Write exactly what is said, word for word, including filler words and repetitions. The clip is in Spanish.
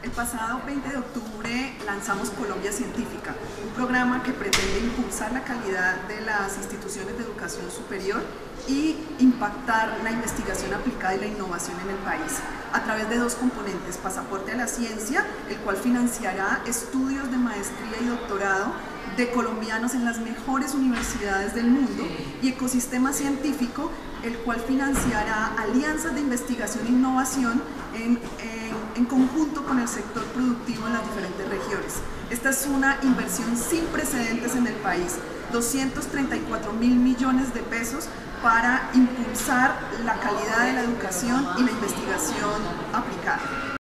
El pasado veinte de octubre lanzamos Colombia Científica, un programa que pretende impulsar la calidad de las instituciones de educación superior y impactar la investigación aplicada y la innovación en el país a través de dos componentes: Pasaporte a la Ciencia, el cual financiará estudios de maestría y doctorado de colombianos en las mejores universidades del mundo, y Ecosistema Científico, el cual financiará alianzas de investigación e innovación en, en, en conjunto con el sector productivo en las diferentes regiones. Esta es una inversión sin precedentes en el país, doscientos treinta y cuatro mil millones de pesos para impulsar la calidad de la educación y la investigación aplicada.